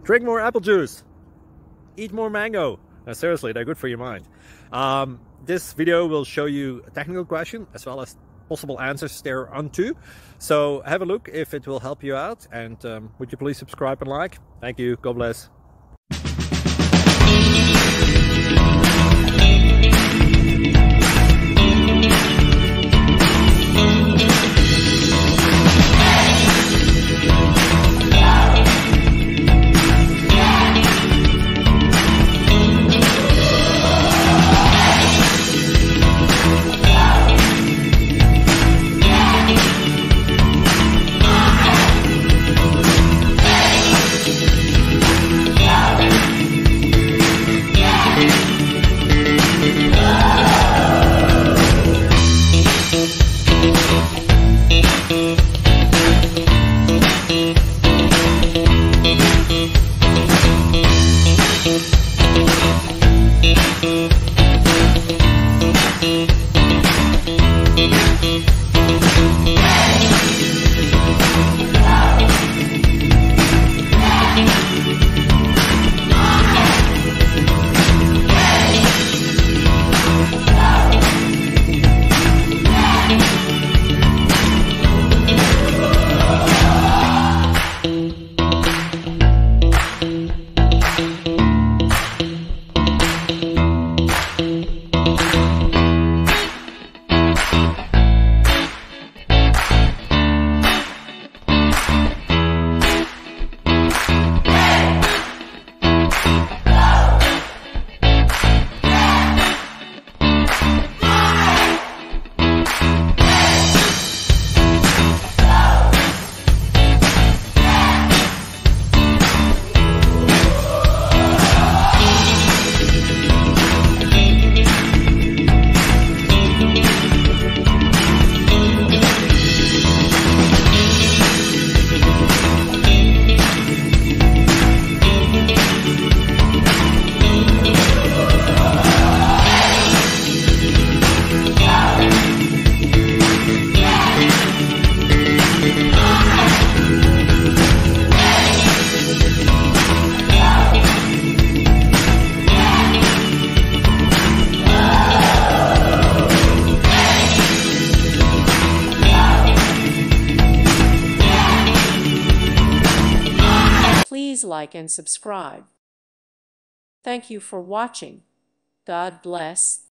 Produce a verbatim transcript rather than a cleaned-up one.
Drink more apple juice. Eat more mango. Now, seriously, they're good for your mind. Um, this video will show you a technical question as well as possible answers thereunto. So have a look if it will help you out. And um, would you please subscribe and like? Thank you. God bless. Please like and subscribe. Thank you for watching. God bless.